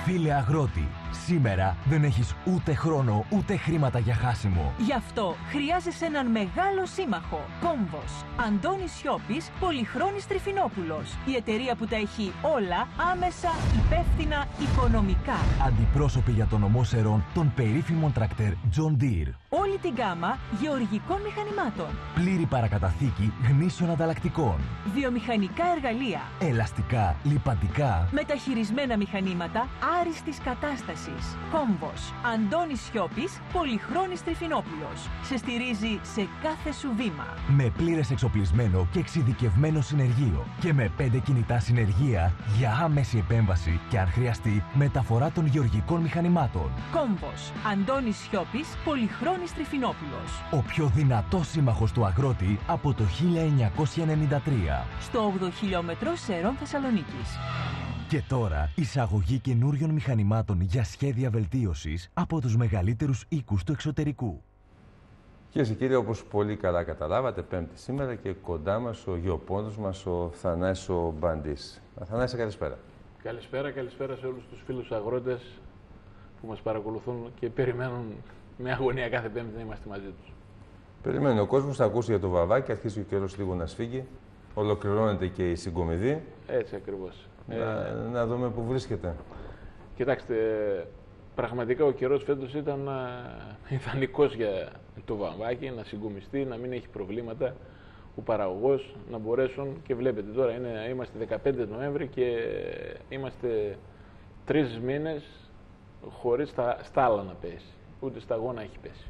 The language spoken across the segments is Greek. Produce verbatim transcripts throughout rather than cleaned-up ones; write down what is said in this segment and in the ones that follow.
Φίλε αγρότη, σήμερα δεν έχεις ούτε χρόνο ούτε χρήματα για χάσιμο. Γι' αυτό χρειάζεσαι έναν μεγάλο σύμμαχο. Κόμβος. Αντώνης Σιώπης, Πολυχρόνης Τριφινόπουλος. Η εταιρεία που τα έχει όλα άμεσα, υπεύθυνα, οικονομικά. Αντιπρόσωποι για τον ομό Σερών των περίφημων τρακτέρ John Deere. Όλη την γκάμα γεωργικών μηχανημάτων. Πλήρη παρακαταθήκη γνήσιων ανταλλακτικών. Βιομηχανικά εργαλεία. Ελαστικά, λιπαντικά. Μεταχειρισμένα μηχανήματα άριστης κατάστασης. Κόμβος. Αντώνης Σιώπης, Πολυχρόνης Τριφινόπουλος. Σε στηρίζει σε κάθε σου βήμα. Με πλήρες εξοπλισμένο και εξειδικευμένο συνεργείο. Και με πέντε κινητά συνεργεία για άμεση επέμβαση και αν χρειαστεί μεταφορά των γεωργικών μηχανημάτων. Κόμβος. Αντώνης Σιώπης, Πολυχρόνης Τριφινόπουλος. Ο πιο δυνατός σύμμαχος του αγρότη από το χίλια εννιακόσια ενενήντα τρία. Στο όγδοο χιλιόμετρο Σερών Θεσσαλονίκης. Και τώρα, εισαγωγή καινούριων μηχανημάτων για σχέδια βελτίωσης από τους μεγαλύτερους οίκους του εξωτερικού. Κυρίες και κύριοι, όπως πολύ καλά καταλάβατε, Πέμπτη σήμερα και κοντά μας ο γεωπόντος μας, ο Θανάσης ο Μπαντής. Θανάση, καλησπέρα. Καλησπέρα, καλησπέρα σε όλους τους φίλους αγρότες που μας παρακολουθούν και περιμένουν με αγωνία κάθε Πέμπτη να είμαστε μαζί τους. Περιμένει ο κόσμος να ακούσει για το βαβάκι, αρχίζει ο καιρός λίγο να σφίγγει, ολοκληρώνεται και η συγκομιδή. Έτσι ακριβώς. Να, ε, να δούμε πού βρίσκεται. Κοιτάξτε, πραγματικά ο καιρός φέτος ήταν ε, ιδανικός για το βαμβάκι, να συγκομιστεί, να μην έχει προβλήματα ο παραγωγός, να μπορέσουν και βλέπετε τώρα είναι, είμαστε δεκαπέντε Νοέμβρη και είμαστε τρεις μήνες χωρίς τα στάλα να πέσει, ούτε σταγόνα έχει πέσει.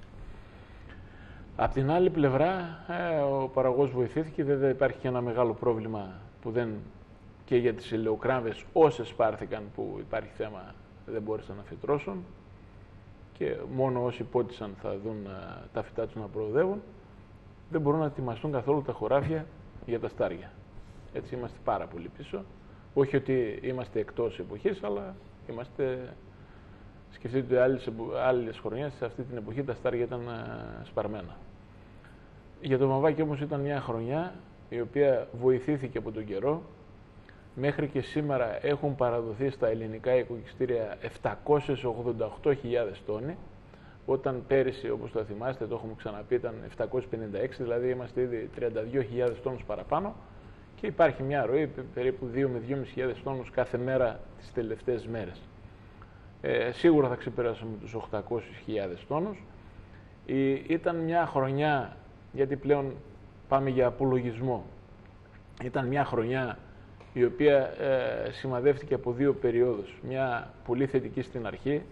Απ' την άλλη πλευρά, ε, ο παραγωγός βοηθήθηκε, βέβαια υπάρχει και ένα μεγάλο πρόβλημα που δεν και για τις ελαιοκράμβες όσες πάρθηκαν που υπάρχει θέμα δεν μπόρεσαν να φυτρώσουν και μόνο όσοι πότισαν θα δουν α, τα φυτά τους να προοδεύουν, δεν μπορούν να ετοιμαστούν καθόλου τα χωράφια για τα στάρια. Έτσι είμαστε πάρα πολύ πίσω. Όχι ότι είμαστε εκτός εποχής, αλλά είμαστε... Σκεφτείτε ότι άλλες, άλλες χρονιές, σε αυτή την εποχή τα στάρια ήταν α, σπαρμένα. Για το βαμβάκι όμως ήταν μια χρονιά η οποία βοηθήθηκε από τον καιρό. Μέχρι και σήμερα έχουν παραδοθεί στα ελληνικά οικοκυστήρια επτακόσιες ογδόντα οκτώ χιλιάδες τόνοι, όταν πέρυσι, όπως το θυμάστε, το έχουμε ξαναπεί, ήταν επτακόσιες πενήντα έξι, δηλαδή είμαστε ήδη τριάντα δύο χιλιάδες τόνους παραπάνω και υπάρχει μια ροή περίπου δύο με δύο χιλιάδες πεντακόσιους τόνους κάθε μέρα τις τελευταίες μέρες. Ε, σίγουρα θα ξεπεράσουμε τους οκτακόσιες χιλιάδες τόνους. Η, ήταν μια χρονιά, γιατί πλέον πάμε για απολογισμό, ήταν μια χρονιά η οποία ε, σημαδεύτηκε από δύο περιόδους. Μια πολύ θετική στην αρχή,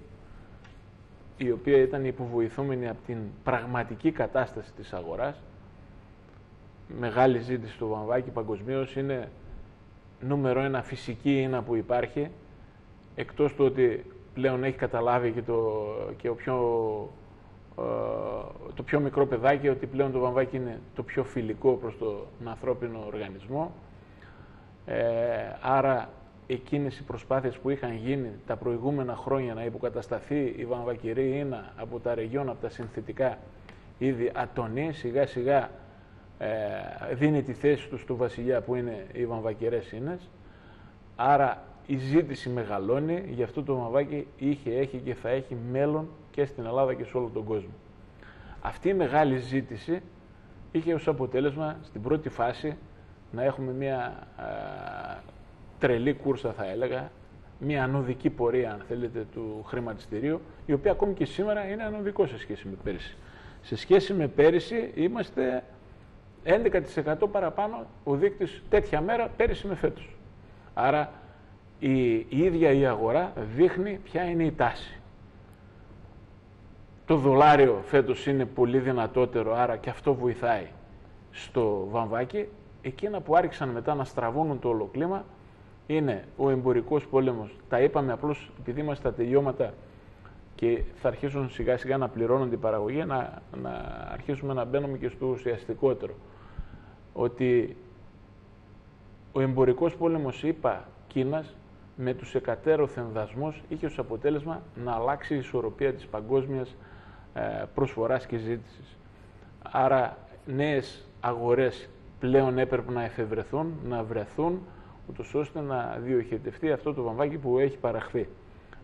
η οποία ήταν υποβοηθούμενη από την πραγματική κατάσταση της αγοράς. Μεγάλη ζήτηση στο βαμβάκι παγκοσμίως, είναι νούμερο ένα φυσική ίνα που υπάρχει, εκτός του ότι πλέον έχει καταλάβει και το, και ο πιο, ε, το πιο μικρό παιδάκι ότι πλέον το βαμβάκι είναι το πιο φιλικό προς τον ανθρώπινο οργανισμό. Ε, άρα εκείνες οι προσπάθειες που είχαν γίνει τα προηγούμενα χρόνια να υποκατασταθεί η βαμβακερή ίνα από τα ρεγιόν, από τα συνθετικά είδη ατονή, σιγά σιγά ε, δίνει τη θέση του στο βασιλιά που είναι οι βαμβακερές ίνες. Άρα η ζήτηση μεγαλώνει, γι' αυτό το βαμβάκι είχε, έχει και θα έχει μέλλον και στην Ελλάδα και σε όλο τον κόσμο. Αυτή η μεγάλη ζήτηση είχε ως αποτέλεσμα στην πρώτη φάση να έχουμε μια α, τρελή κούρσα, θα έλεγα, μια ανωδική πορεία, αν θέλετε, του χρηματιστηρίου, η οποία ακόμη και σήμερα είναι ανωδικό σε σχέση με πέρυσι. Σε σχέση με πέρυσι είμαστε έντεκα τοις εκατό παραπάνω ο δείκτης τέτοια μέρα πέρυσι με φέτος. Άρα η, η ίδια η αγορά δείχνει ποια είναι η τάση. Το δολάριο φέτος είναι πολύ δυνατότερο, άρα και αυτό βοηθάει στο βαμβάκι. Εκείνα που άρχισαν μετά να στραβώνουν το όλο κλίμα είναι ο εμπορικός πόλεμος. Τα είπαμε απλώς επειδή είμαστε στα τελειώματα και θα αρχίσουν σιγά σιγά να πληρώνονται η παραγωγή, να, να αρχίσουμε να μπαίνουμε και στο ουσιαστικότερο. Ότι ο εμπορικός πόλεμος ΗΠΑ Κίνας με τους εκατέρωθεν δασμούς είχε ως αποτέλεσμα να αλλάξει η ισορροπία της παγκόσμιας ε, προσφοράς και ζήτησης. Άρα νέες αγορές πλέον έπρεπε να εφευρεθούν, να βρεθούν, ούτως ώστε να διοχετευτεί αυτό το βαμβάκι που έχει παραχθεί.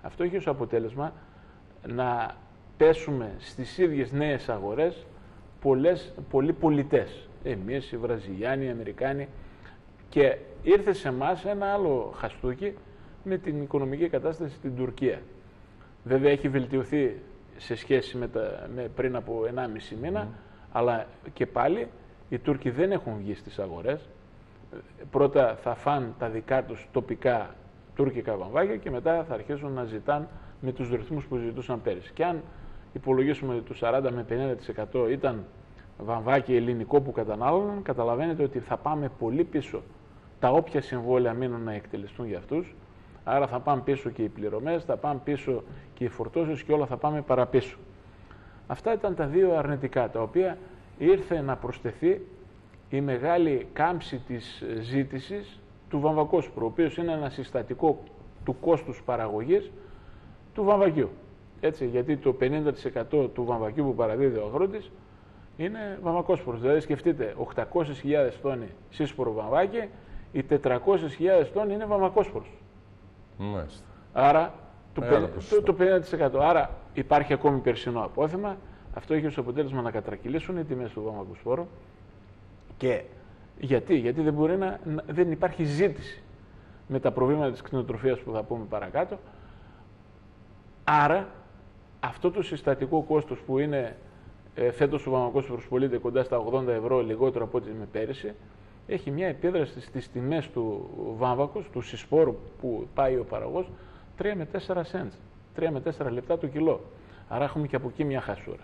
αυτό έχει ως αποτέλεσμα να πέσουμε στις ίδιες νέες αγορές πολλές, πολλοί πολιτές. Εμείς, οι Βραζιλιάνοι, οι Αμερικάνοι. Και ήρθε σε εμάς ένα άλλο χαστούκι με την οικονομική κατάσταση στην Τουρκία. Βέβαια έχει βελτιωθεί σε σχέση με, τα, με πριν από ενάμιση μήνα, mm. αλλά και πάλι οι Τούρκοι δεν έχουν βγει στις αγορές. Πρώτα θα φαν τα δικά τους τοπικά τουρκικά βαμβάκια και μετά θα αρχίσουν να ζητάν με τους ρυθμούς που ζητούσαν πέρυσι. Και αν υπολογίσουμε του σαράντα με πενήντα τοις εκατό ήταν βαμβάκι ελληνικό που κατανάλωναν, καταλαβαίνετε ότι θα πάμε πολύ πίσω. Τα όποια συμβόλαια μείνουν να εκτελεστούν για αυτούς, άρα θα πάνε πίσω και οι πληρωμές, θα πάνε πίσω και οι φορτώσεις και όλα θα πάμε παραπίσω. Αυτά ήταν τα δύο αρνητικά, τα οποία ήρθε να προσθεθεί η μεγάλη κάμψη της ζήτησης του βαμβακόσπρου, ο οποίος είναι ένα συστατικό του κόστους παραγωγής του βαμβακιού. Έτσι, γιατί το πενήντα τοις εκατό του βαμβακιού που παραδίδει ο αγρότης είναι βαμβακόσπορος. Δηλαδή σκεφτείτε, οκτακόσιες χιλιάδες τόνοι σύσπορο βαμβάκι, οι τετρακόσιες χιλιάδες τόνοι είναι βαμβακόσπορος. Μάλιστα. Άρα το, το, το πενήντα τοις εκατό. Άρα υπάρχει ακόμη περσινό απόθεμα. Αυτό έχει ως αποτέλεσμα να κατρακυλήσουν οι τιμές του βαμβακοσπόρου. Και γιατί, γιατί δεν, μπορεί να, δεν υπάρχει ζήτηση με τα προβλήματα της κτηνοτροφίας που θα πούμε παρακάτω. Άρα αυτό το συστατικό κόστος που είναι ε, φέτος ο βαμβακόσπορος πωλείται κοντά στα ογδόντα ευρώ λιγότερο από ό,τι με πέρυσι, έχει μια επίδραση στις τιμές του βάμβακος, του συσπόρου που πάει ο παραγωγός, τρία με τέσσερα cents, τρία με τέσσερα λεπτά το κιλό. Άρα έχουμε και από εκεί μια χασούρα.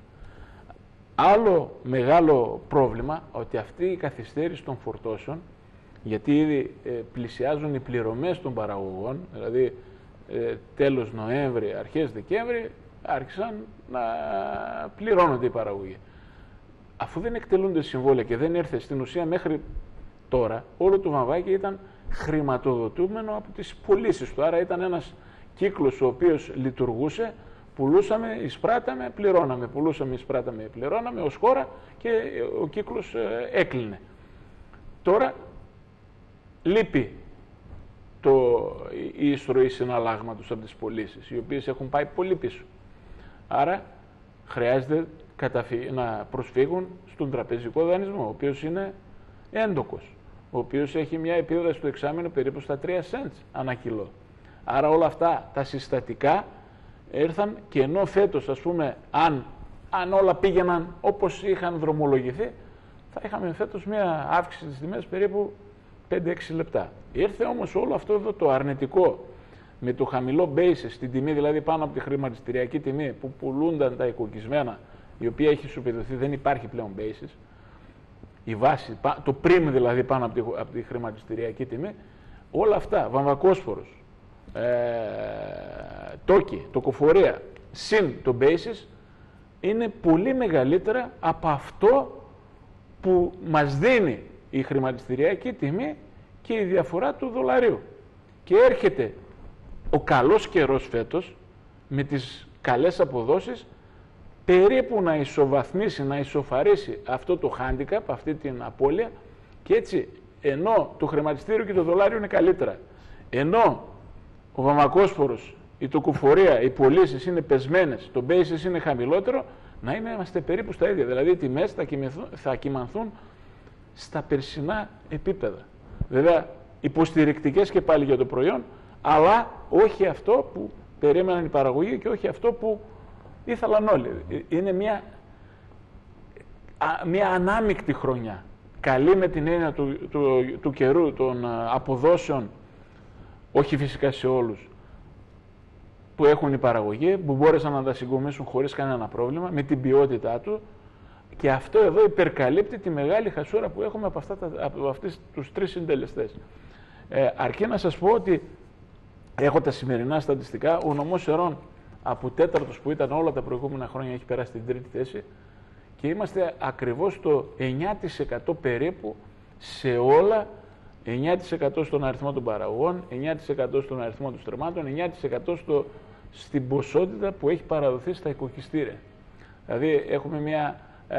Άλλο μεγάλο πρόβλημα, ότι αυτή η καθυστέρηση των φορτώσεων, γιατί ήδη ε, πλησιάζουν οι πληρωμές των παραγωγών, δηλαδή ε, τέλος Νοέμβρη, αρχές Δεκέμβρη, άρχισαν να πληρώνονται οι παραγωγοί. Αφού δεν εκτελούνται συμβόλαια και δεν έρθε στην ουσία μέχρι τώρα, όλο το βαμβάκι ήταν χρηματοδοτούμενο από τις πωλήσεις του. Άρα ήταν ένας κύκλος ο οποίος λειτουργούσε, πουλούσαμε, εισπράταμε, πληρώναμε, πουλούσαμε, εισπράταμε, πληρώναμε ως χώρα και ο κύκλος έκλεινε. Τώρα λείπει το, η εισρωή συναλλάγματος από τις πωλήσεις, οι οποίες έχουν πάει πολύ πίσω. Άρα χρειάζεται να προσφύγουν στον τραπεζικό δανεισμό, ο οποίος είναι έντοκος, ο οποίος έχει μια επίδραση στο εξάμηνο περίπου στα τρία cents ανά κιλό. Άρα όλα αυτά τα συστατικά ήρθαν και ενώ φέτος, ας πούμε, αν, αν όλα πήγαιναν όπως είχαν δρομολογηθεί, θα είχαμε φέτος μια αύξηση της τιμές περίπου πέντε με έξι λεπτά. Ήρθε όμως όλο αυτό εδώ το αρνητικό με το χαμηλό basis στην τιμή, δηλαδή πάνω από τη χρηματιστηριακή τιμή που πουλούνταν τα οικοκισμένα, η οποία έχει σοπεδωθεί, δεν υπάρχει πλέον basis, η βάση, το πριμ δηλαδή πάνω από τη, από τη χρηματιστηριακή τιμή, όλα αυτά, βαμβακόσφορος, ε, τόκι, τοκοφορία, συν το basis, είναι πολύ μεγαλύτερα από αυτό που μας δίνει η χρηματιστηριακή τιμή και η διαφορά του δολαρίου. Και έρχεται ο καλός καιρός φέτος, με τις καλές αποδόσεις, περίπου να ισοβαθμίσει, να ισοφαρίσει αυτό το handicap, αυτή την απώλεια, και έτσι, ενώ το χρηματιστήριο και το δολάριο είναι καλύτερα, ενώ ο βαμβακόσφορος, η τοκοφορία, οι πωλήσεις είναι πεσμένες, το basis είναι χαμηλότερο, να είμαστε περίπου στα ίδια. Δηλαδή οι τιμές θα, θα κυμανθούν στα περσινά επίπεδα. Βέβαια υποστηρικτικές και πάλι για το προϊόν, αλλά όχι αυτό που περίμεναν οι παραγωγοί και όχι αυτό που ήθελαν όλοι. Είναι μια, μια ανάμεικτη χρονιά. Καλή με την έννοια του, του, του καιρού, των αποδόσεων, όχι φυσικά σε όλους, που έχουν οι παραγωγοί, που μπόρεσαν να τα συγκομίσουν χωρίς κανένα πρόβλημα, με την ποιότητά του, και αυτό εδώ υπερκαλύπτει τη μεγάλη χασούρα που έχουμε από, αυτά τα, από αυτές τους τρεις συντελεστές. Ε, αρκεί να σας πω ότι έχω τα σημερινά στατιστικά, ο νομός Σερών από τέταρτος που ήταν όλα τα προηγούμενα χρόνια έχει περάσει την τρίτη θέση και είμαστε ακριβώς στο εννιά τοις εκατό περίπου σε όλα, εννιά τοις εκατό στον αριθμό των παραγωγών, εννιά τοις εκατό στον αριθμό των στρεμμάτων, εννιά τοις εκατό στο, στην ποσότητα που έχει παραδοθεί στα οικοκυστήρια. Δηλαδή έχουμε μια, ε,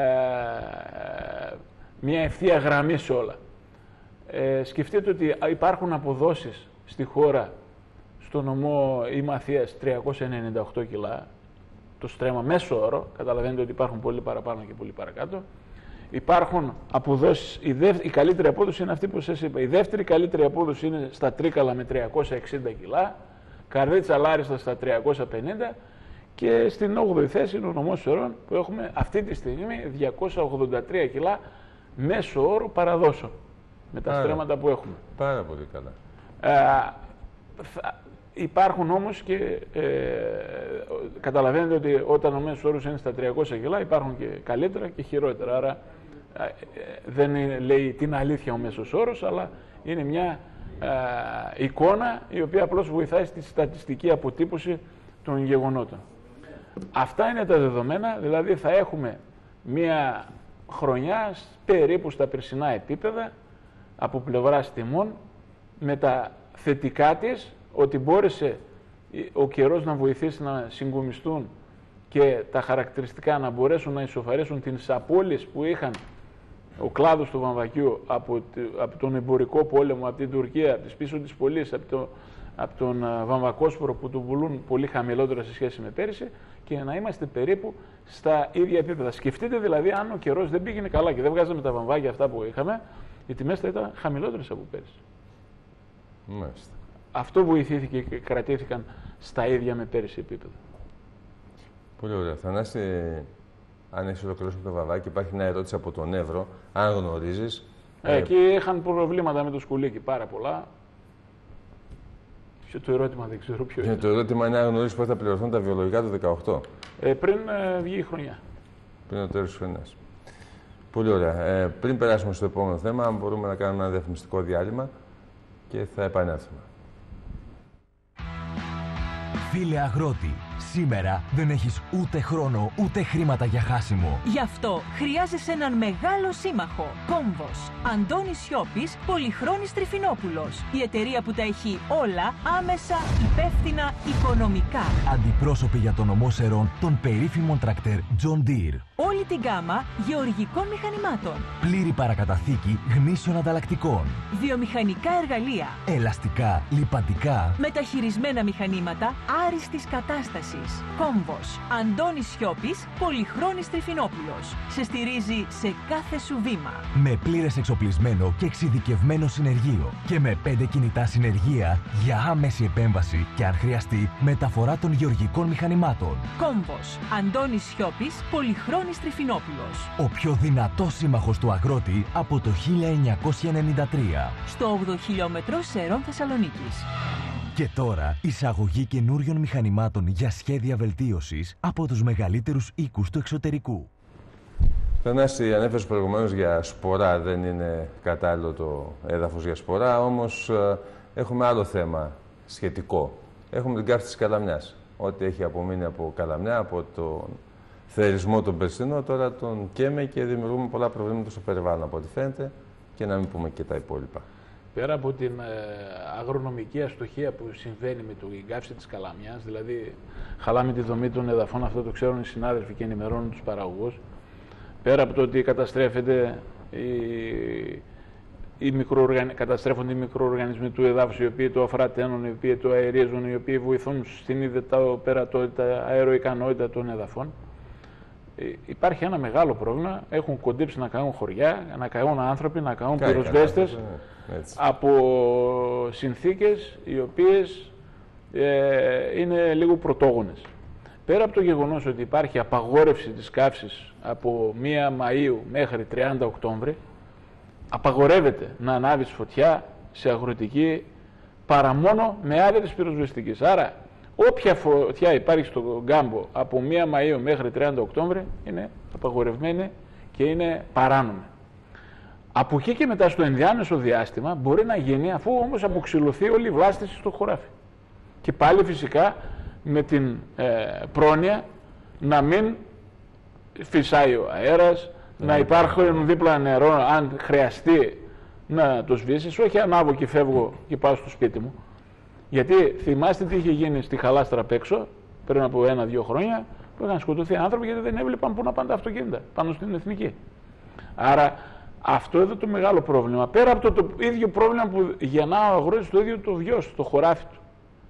μια ευθεία γραμμή σε όλα. Ε, σκεφτείτε ότι υπάρχουν αποδόσεις στη χώρα στο νομό Ημαθίας τριακόσια ενενήντα οκτώ κιλά, το στρέμμα μέσο όρο, καταλαβαίνετε ότι υπάρχουν πολύ παραπάνω και πολύ παρακάτω. Υπάρχουν αποδόσεις, η, δεύ, η καλύτερη απόδοση είναι αυτή που σας είπα. Η δεύτερη καλύτερη απόδοση είναι στα Τρίκαλα με τριακόσια εξήντα κιλά, Καρδίτσα Λάριστα στα τριακόσια πενήντα και στην όγδοη θέση είναι ο νομός Σερών που έχουμε αυτή τη στιγμή διακόσια ογδόντα τρία κιλά μέσο όρο παραδόσεων με τα Άρα, στρέμματα που έχουμε. Πάρα πολύ καλά. Ε, θα, υπάρχουν όμως και ε, καταλαβαίνετε ότι όταν ο μέσος όρος είναι στα τριακόσια κιλά υπάρχουν και καλύτερα και χειρότερα. Άρα ε, δεν είναι, λέει την αλήθεια ο μέσος όρος, αλλά είναι μια ε, εικόνα η οποία απλώς βοηθάει στη στατιστική αποτύπωση των γεγονότων. Αυτά είναι τα δεδομένα, δηλαδή θα έχουμε μια χρονιά περίπου στα περσινά επίπεδα από πλευράς τιμών, με τα θετικά της, ότι μπόρεσε ο καιρός να βοηθήσει να συγκομιστούν και τα χαρακτηριστικά να μπορέσουν να ισοφαρίσουν τις απώλειες που είχαν ο κλάδος του βαμβακιού από, από τον εμπορικό πόλεμο, από την Τουρκία, από τις πίσω της πωλής, από, το, από τον βαμβακόσπορο που του πουλούν πολύ χαμηλότερα σε σχέση με πέρυσι και να είμαστε περίπου στα ίδια επίπεδα. Σκεφτείτε δηλαδή αν ο καιρός δεν πήγαινε καλά και δεν βγάζαμε τα βαμβάκια αυτά που είχαμε, οι τιμές θα ήταν χαμηλότερες από πέρυσι. Μάλιστα. Αυτό βοηθήθηκε και κρατήθηκαν στα ίδια με πέρυσι επίπεδα. Πολύ ωραία. Θανάση, αν έχεις ολοκληρώσει το βαμβάκι, υπάρχει μια ερώτηση από τον Εύρο, αν γνωρίζεις. Ε, εκεί ε... είχαν προβλήματα με το σκουλίκι, πάρα πολλά. Και το ερώτημα δεν ξέρω ποιο είναι. Το ερώτημα είναι αν γνωρίζεις πότε θα πληρωθούν τα βιολογικά του δεκαοκτώ. Ε, πριν ε, βγει η χρονιά. Πριν το τέλος της χρονιάς. Πολύ ωραία. Ε, πριν περάσουμε στο επόμενο θέμα, μπορούμε να κάνουμε ένα διαφημιστικό διάλειμμα και θα επανέλθουμε. Φίλε αγρότη, σήμερα δεν έχεις ούτε χρόνο ούτε χρήματα για χάσιμο. Γι' αυτό χρειάζεσαι έναν μεγάλο σύμμαχο. Κόμβος. Αντώνης Σιώπης, Πολυχρόνης Τριφινόπουλος. Η εταιρεία που τα έχει όλα άμεσα, υπεύθυνα, οικονομικά. Αντιπρόσωποι για τον ομό Σερών των περίφημων τρακτέρ John Deere. Όλη την γκάμα γεωργικών μηχανημάτων. Πλήρη παρακαταθήκη γνήσιων ανταλλακτικών. Βιομηχανικά εργαλεία. Ελαστικά, λιπαντικά. Μεταχειρισμένα μηχανήματα άριστης κατάστασης. Κόμβος. Αντώνης Σιώπης, Πολυχρόνης Τριφινόπουλος. Σε στηρίζει σε κάθε σου βήμα. Με πλήρες εξοπλισμένο και εξειδικευμένο συνεργείο. Και με πέντε κινητά συνεργεία για άμεση επέμβαση και αν χρειαστεί μεταφορά των γεωργικών μηχανημάτων. Κόμβος. Αντώνης Σιώπης, Πολυχρόνης Τριφινόπουλος. Ο πιο δυνατός σύμμαχος του αγρότη από το χίλια εννιακόσια ενενήντα τρία. Στο όγδοο χιλιόμετρο Σερών Θεσσαλονίκης. Και τώρα, εισαγωγή καινούριων μηχανημάτων για σχέδια βελτίωσης από τους μεγαλύτερους οίκους του εξωτερικού. Θανάση, ανέφερες προηγουμένως για σπορά, δεν είναι κατάλληλο το έδαφος για σπορά, όμως ε, έχουμε άλλο θέμα σχετικό. Έχουμε την καύση της καλαμιάς. Ό,τι έχει απομείνει από καλαμιά, από τον θερισμό τον περσινό, τώρα τον καίμε και δημιουργούμε πολλά προβλήματα στο περιβάλλον από ό,τι φαίνεται και να μην πούμε και τα υπόλοιπα. Πέρα από την ε, αγρονομική αστοχία που συμβαίνει με την καύση της καλαμιάς, δηλαδή χαλάμε τη δομή των εδαφών, αυτό το ξέρουν οι συνάδελφοι και ενημερώνουν τους παραγωγούς, πέρα από το ότι καταστρέφεται η, οι μικροοργανι... καταστρέφονται οι μικροοργανισμοί του εδάφους, οι οποίοι το αφραταίνουν, οι οποίοι το αερίζουν, οι οποίοι βοηθούν στην ιδεταοπερατότητα, αεροικανότητα των εδαφών. Υπάρχει ένα μεγάλο πρόβλημα. Έχουν κοντέψει να καούν χωριά, να καούν άνθρωποι, να καούν πυροσβέστες από συνθήκες οι οποίες ε, είναι λίγο πρωτόγονες. Πέρα από το γεγονός ότι υπάρχει απαγόρευση της καύσης από πρώτη Μαΐου μέχρι τριάντα Οκτώβρη, απαγορεύεται να ανάβεις φωτιά σε αγροτική παρά μόνο με άδεια της πυροσβεστικής. Άρα, όποια φωτιά υπάρχει στον κάμπο από πρώτη Μαΐου μέχρι τριάντα Οκτώβρη είναι απαγορευμένη και είναι παράνομη. Από εκεί και μετά στο ενδιάμεσο διάστημα μπορεί να γίνει, αφού όμως αποξυλωθεί όλη η βλάστηση στο χωράφι. Και πάλι φυσικά με την ε, πρόνοια να μην φυσάει ο αέρας, mm. να υπάρχουν δίπλα νερό αν χρειαστεί να το σβήσεις, όχι ανάβω και φεύγω και πάω στο σπίτι μου. Γιατί θυμάστε τι είχε γίνει στη Χαλάστρα απ' έξω πριν από ένα-δύο χρόνια που είχαν σκοτωθεί άνθρωποι γιατί δεν έβλεπαν πού να πάνε τα αυτοκίνητα πάνω στην εθνική. Άρα αυτό εδώ το μεγάλο πρόβλημα. Πέρα από το, το ίδιο πρόβλημα που γεννά ο αγρότης το ίδιο το βιός, το χωράφι του.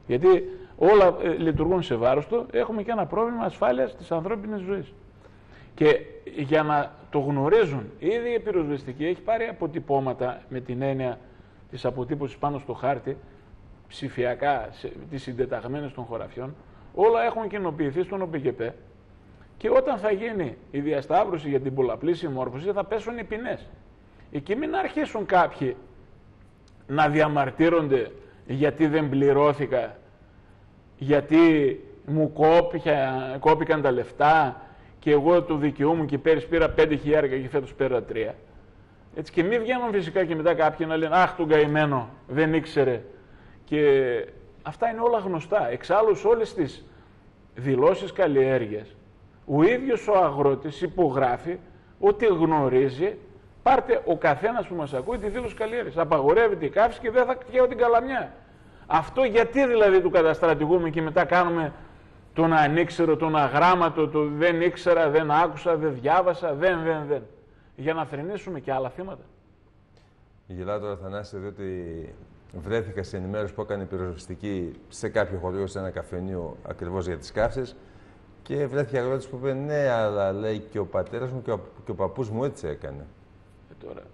Γιατί όλα ε, λειτουργούν σε βάρος του, έχουμε και ένα πρόβλημα ασφάλειας της ανθρώπινης ζωής. Και για να το γνωρίζουν, ήδη η πυροσβεστική έχει πάρει αποτυπώματα με την έννοια της αποτύπωσης πάνω στο χάρτη, ψηφιακά, σε, τις συντεταγμένες των χωραφιών, όλα έχουν κοινοποιηθεί στον ΟΠΚΠ και όταν θα γίνει η διασταύρωση για την πολλαπλή συμμόρφωση θα πέσουν οι ποινές. Εκεί μην αρχίσουν κάποιοι να διαμαρτύρονται γιατί δεν πληρώθηκα, γιατί μου κόπηκα, κόπηκαν τα λεφτά και εγώ το δικαιούμαι και πέρυσι πήρα πέντε χιλιάρικα και φέτος πήρα τρία. Έτσι και μην βγαίνουν φυσικά και μετά κάποιοι να λένε «Αχ, τον καημένο, δεν ήξερε». Και αυτά είναι όλα γνωστά. Εξάλλου σε όλες τις δηλώσεις καλλιέργειας, ο ίδιος ο αγρότης υπογράφει ότι γνωρίζει, πάρτε ο καθένας που μας ακούει τη δήλωση καλλιέργειας. Απαγορεύεται η καύση και δεν θα καίω την καλαμιά. Αυτό γιατί δηλαδή του καταστρατηγούμε και μετά κάνουμε τον ανήξερο, τον αγράμματο, το δεν ήξερα, δεν άκουσα, δεν διάβασα, δεν, δεν, δεν. Για να θρηνήσουμε και άλλα θύματα. Γελάω τώρα, Θανάση, διότι βρέθηκα σε ενημέρωση που έκανε πυροσβεστική σε κάποιο χωριό, σε ένα καφενείο, ακριβώς για τις καύσεις. Και βρέθηκε αγρότης που είπε ναι, αλλά λέει και ο πατέρας μου και ο, και ο παππούς μου έτσι έκανε. Ε, τώρα.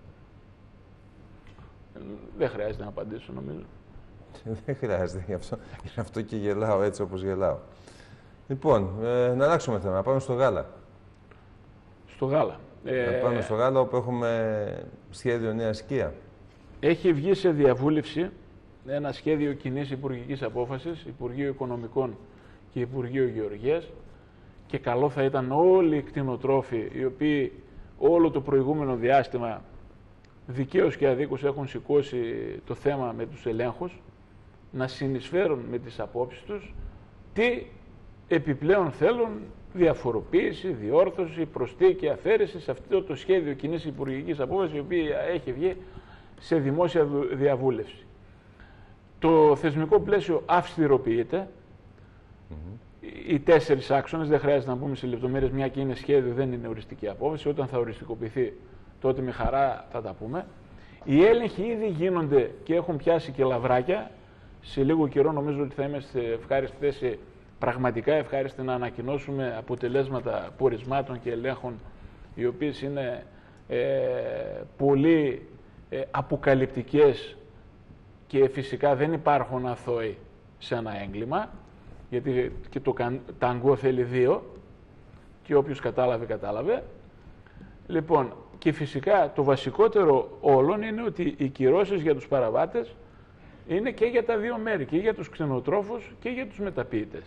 Δεν χρειάζεται να απαντήσω, νομίζω. Δεν χρειάζεται, γι' αυτό, γι' αυτό και γελάω έτσι όπως γελάω. Λοιπόν, ε, να αλλάξουμε θέμα, να πάμε στο γάλα. Στο γάλα. Να ε... πάμε στο γάλα όπου έχουμε σχέδιο νέα σκία. Έχει βγει σε διαβούλευση ένα σχέδιο κοινής υπουργικής απόφασης, Υπουργείο Οικονομικών και Υπουργείο Γεωργίας, και καλό θα ήταν όλοι οι κτηνοτρόφοι, οι οποίοι όλο το προηγούμενο διάστημα δικαίως και αδίκως έχουν σηκώσει το θέμα με τους ελέγχους, να συνεισφέρουν με τις απόψεις τους τι επιπλέον θέλουν, διαφοροποίηση, διόρθωση, προσθήκη, αφαίρεση σε αυτό το σχέδιο κοινής υπουργικής απόφασης, η οποία έχει βγει σε δημόσια διαβούλευση. Το θεσμικό πλαίσιο αυστηροποιείται. Mm-hmm. Οι τέσσερις άξονες, δεν χρειάζεται να πούμε σε λεπτομέρειες, μια και είναι σχέδιο, δεν είναι οριστική απόφαση. Όταν θα οριστικοποιηθεί, τότε με χαρά θα τα πούμε. Οι έλεγχοι ήδη γίνονται και έχουν πιάσει και λαβράκια. Σε λίγο καιρό νομίζω ότι θα είμαστε σε ευχάριστη θέση, πραγματικά ευχάριστοι, να ανακοινώσουμε αποτελέσματα πορισμάτων και ελέγχων, οι οποίες είναι ε, πολύ ε, αποκαλυπτικές και φυσικά δεν υπάρχουν αθώοι σε ένα έγκλημα, γιατί και το ταγκό θέλει δύο και όποιος κατάλαβε, κατάλαβε. Λοιπόν, και φυσικά το βασικότερο όλων είναι ότι οι κυρώσεις για τους παραβάτες είναι και για τα δύο μέρη, και για τους κτηνοτρόφους και για τους μεταποιητές.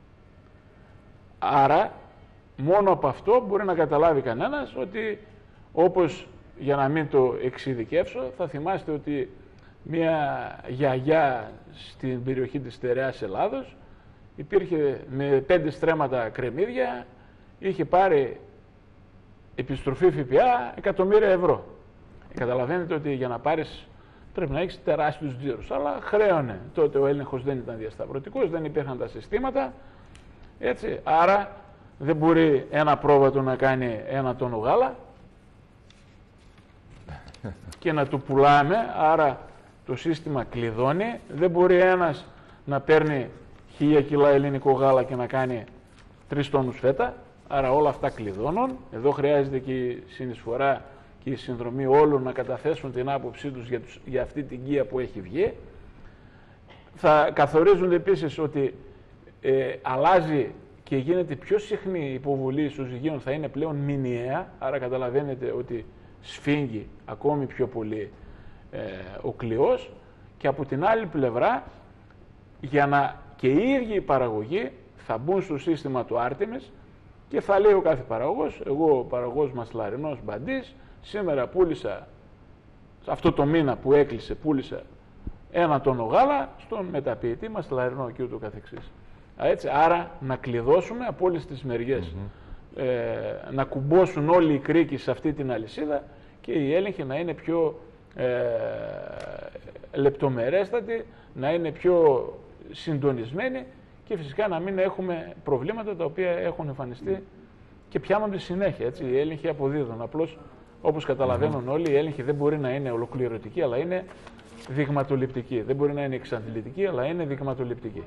Άρα, μόνο από αυτό μπορεί να καταλάβει κανένας ότι, όπως, για να μην το εξειδικεύσω, θα θυμάστε ότι μια γιαγιά στην περιοχή της Στερεάς Ελλάδος υπήρχε με πέντε στρέμματα κρεμμύδια, είχε πάρει επιστροφή ΦΠΑ εκατομμύρια ευρώ. Καταλαβαίνετε ότι για να πάρεις πρέπει να έχεις τεράστιους τζίρους, αλλά χρέωνε. Τότε ο έλεγχος δεν ήταν διασταυρωτικός, δεν υπήρχαν τα συστήματα, έτσι. Άρα δεν μπορεί ένα πρόβατο να κάνει ένα τόνο γάλα και να του πουλάμε, άρα το σύστημα κλειδώνει. Δεν μπορεί ένας να παίρνει χίλια κιλά ελληνικό γάλα και να κάνει τρεις τόνους φέτα, άρα όλα αυτά κλειδώνουν. Εδώ χρειάζεται και η συνεισφορά και η συνδρομή όλων να καταθέσουν την άποψή τους για, τους, για αυτή την γκία που έχει βγει. Θα καθορίζονται επίσης ότι ε, αλλάζει και γίνεται πιο συχνή η υποβολή ισοζυγίων, θα είναι πλέον μηνιαία, άρα καταλαβαίνετε ότι σφίγγει ακόμη πιο πολύ ε, ο κλειός, και από την άλλη πλευρά, για να και οι ίδιοι οι παραγωγοί θα μπουν στο σύστημα του Άρτεμις και θα λέει ο κάθε παραγωγός, εγώ ο παραγωγός Μασλαρινός Μπαντής, σήμερα πούλησα, αυτό το μήνα που έκλεισε, πούλησα ένα τόνο γάλα στον μεταποιητή Μασλαρινό και ούτω καθεξής. Έτσι, άρα να κλειδώσουμε από όλες τις μεριές, mm-hmm. ε, να κουμπώσουν όλοι οι κρίκοι σε αυτή την αλυσίδα και οι έλεγχοι να είναι πιο ε, λεπτομερέστατοι, να είναι πιο συντονισμένοι και φυσικά να μην έχουμε προβλήματα τα οποία έχουν εμφανιστεί και πιάνονται συνέχεια. Έτσι. Οι έλεγχοι αποδίδουν. Απλώς, όπως καταλαβαίνουν mm-hmm. όλοι, οι έλεγχοι δεν μπορεί να είναι ολοκληρωτικοί, αλλά είναι δειγματοληπτική. Δεν μπορεί να είναι εξαντλητική, αλλά είναι δειγματοληπτική.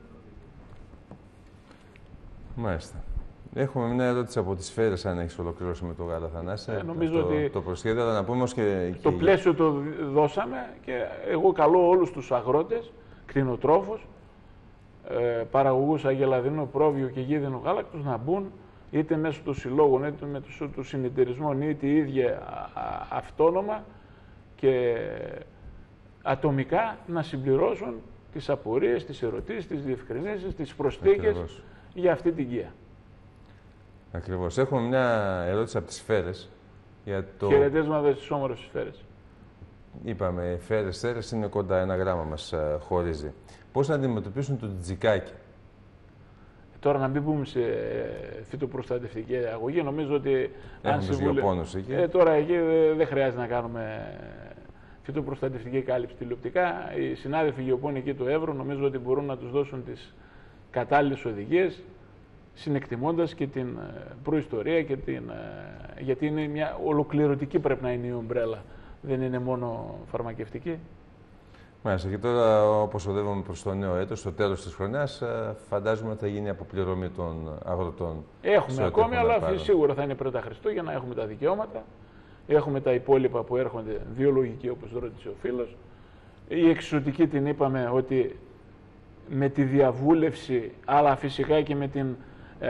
Μάλιστα. Έχουμε μια ερώτηση από τις σφαίρες, αν έχεις ολοκληρώσει με το γάλα, Θανάση. Ε, νομίζω το, ότι το προσχέδιο, αλλά να πούμε όμως και... Το και... πλαίσιο το δώσαμε και εγώ καλώ όλους τους αγρότες, κτηνοτρόφους, ε, παραγωγούς αγελαδινού, πρόβειου και γίδινου γάλακτος να μπουν είτε μέσω των συλλόγων, είτε με των συνεταιρισμών, είτε οι ίδιοι αυτόνομα και ατομικά να συμπληρώσουν τις απορίες, τις ερωτήσεις, τις διευκρινήσεις, τις προσθήκες Ακριβώς. για αυτή την γεία. Ακριβώς. Έχουμε μια ερώτηση από τις σφαίρες. Για το... Χαιρετίσματα στις όμορφες σφαίρες. Είπαμε, οι σφαίρες, σφαίρες είναι κοντά, ένα γράμμα μας uh, χωρίζει. Πώς να αντιμετωπίσουν το τζικάκι? Τώρα να μην μπούμε σε φυτοπροστατευτική αγωγή, νομίζω ότι... Έχουμε συμβουλε... δύο πόνους εκεί. Ε, τώρα εκεί δεν χρειάζεται να κάνουμε φυτοπροστατευτική κάλυψη τηλεοπτικά. Οι συνάδελφοι γεωπόνοι εκεί του Εύρου νομίζω ότι μπορούν να τους δώσουν τις κατάλληλες οδηγίες, συνεκτιμώντας και την προϊστορία και την... γιατί είναι μια ολοκληρωτική πρέπει να είναι η ομπρέλα, δεν είναι μόνο φαρμακευτική. Μάλιστα. Και τώρα, όπως οδεύουμε προς το νέο έτος, στο τέλος της χρονιάς, φαντάζομαι ότι θα γίνει αποπληρωμή των αγροτών. Έχουμε ακόμη, αλλά σίγουρα θα είναι πρώτα Χριστούγεννα, έχουμε τα δικαιώματα. Έχουμε τα υπόλοιπα που έρχονται βιολογικοί, όπως ρώτησε ο φίλος. Η εξωτική την είπαμε ότι με τη διαβούλευση, αλλά φυσικά και με την ε,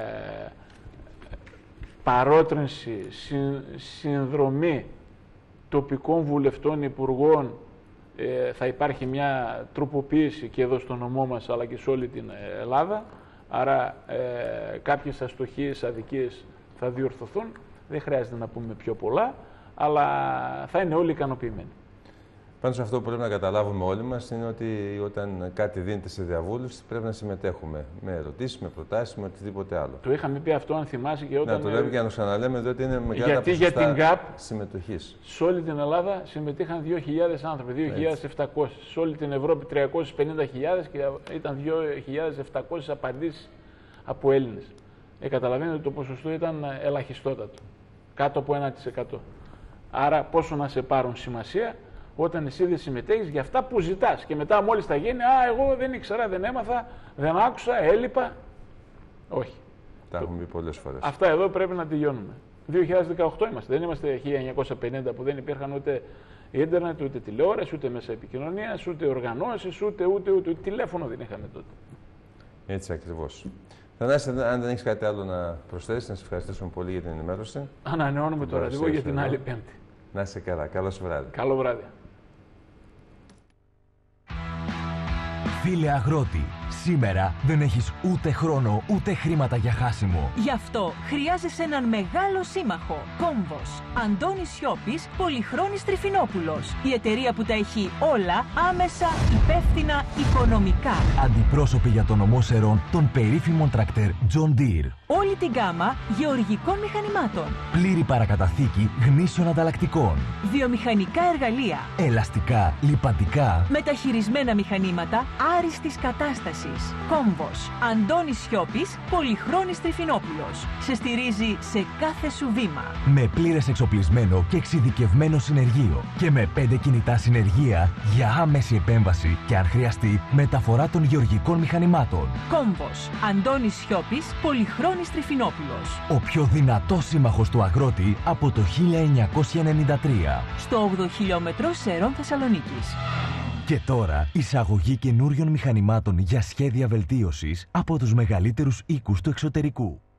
παρότρινση, συν, συνδρομή τοπικών βουλευτών, υπουργών, ε, θα υπάρχει μια τροποποίηση και εδώ στο νομό μας, αλλά και σε όλη την Ελλάδα. Άρα ε, κάποιες αστοχίες, αδικίες θα διορθωθούν. Δεν χρειάζεται να πούμε πιο πολλά, αλλά θα είναι όλοι ικανοποιημένοι. Πάντως αυτό που πρέπει να καταλάβουμε όλοι μας είναι ότι όταν κάτι δίνεται σε διαβούλευση πρέπει να συμμετέχουμε με ερωτήσεις, με προτάσεις, με οτιδήποτε άλλο. Το είχαμε πει αυτό, αν θυμάσαι, και όταν... Να το λέμε και να το ξαναλέμε, διότι είναι μεγάλα γιατί για την γκάπ συμμετοχής. Σε όλη την Ελλάδα συμμετείχαν δύο χιλιάδες άνθρωποι, δύο χιλιάδες επτακόσιοι. Σε όλη την Ευρώπη τριακόσιες πενήντα χιλιάδες και ήταν δύο χιλιάδες επτακόσιες απαντήσεις από Έλληνες. Ε, καταλαβαίνετε ότι το ποσοστό ήταν ελαχιστότατο, κάτω από ένα τοις εκατό. Άρα πόσο να σε πάρουν σημασία όταν εσύ δεν συμμετέχεις για αυτά που ζητάς και μετά μόλις τα γίνει, α, εγώ δεν ήξερα, δεν έμαθα, δεν άκουσα, έλειπα. Όχι. Τα έχουμε πει πολλές φορές. Αυτά εδώ πρέπει να τελειώνουμε. δύο χιλιάδες δεκαοκτώ είμαστε, δεν είμαστε χίλια εννιακόσια πενήντα που δεν υπήρχαν ούτε ίντερνετ, ούτε τηλεόραση, ούτε μέσα επικοινωνίας, ούτε οργανώσεις, ούτε, ούτε, ούτε, ούτε τηλέφωνο δεν είχαμε τότε. Έτσι ακριβώς. Θανάση, αν δεν έχεις κάτι άλλο να προσθέσεις, να σε ευχαριστήσουμε πολύ για την ενημέρωση. Ανανεώνουμε το ραντεβού για την άλλη Πέμπτη. Να είσαι καλά. Καλό βράδυ. Καλό βράδυ. Φίλε αγρότη, σήμερα δεν έχεις ούτε χρόνο ούτε χρήματα για χάσιμο. Γι' αυτό χρειάζεσαι έναν μεγάλο σύμμαχο. Κόμβος. Αντώνης Σιώπης, Πολυχρόνης Τριφινόπουλος. Η εταιρεία που τα έχει όλα άμεσα, υπεύθυνα, οικονομικά. Αντιπρόσωποι για τον ομόσερον των περίφημων τρακτέρ John Deere. Όλη την γκάμα γεωργικών μηχανημάτων. Πλήρη παρακαταθήκη γνήσιων ανταλλακτικών. Βιομηχανικά εργαλεία. Ελαστικά, λιπαντικά. Μεταχειρισμένα μηχανήματα άριστης κατάστασης. Κόμβος. Αντώνης Σιώπης, Πολυχρόνης Τριφινόπουλος. Σε στηρίζει σε κάθε σου βήμα. Με πλήρες εξοπλισμένο και εξειδικευμένο συνεργείο. Και με πέντε κινητά συνεργεία για άμεση επέμβαση και αν χρειαστεί μεταφορά των γεωργικών μηχανημάτων. Κόμβος. Αντώνης Σιώπης, Πολυχρόνης Τριφινόπουλος. Ο πιο δυνατός σύμμαχος του αγρότη από το χίλια εννιακόσια ενενήντα τρία. Στο όγδοο χιλιόμετρο Σερών Θεσσαλονίκης. Και τώρα εισαγωγή καινούριων μηχανημάτων για σχέδια βελτίωσης από τους μεγαλύτερους οίκους του εξωτερικού.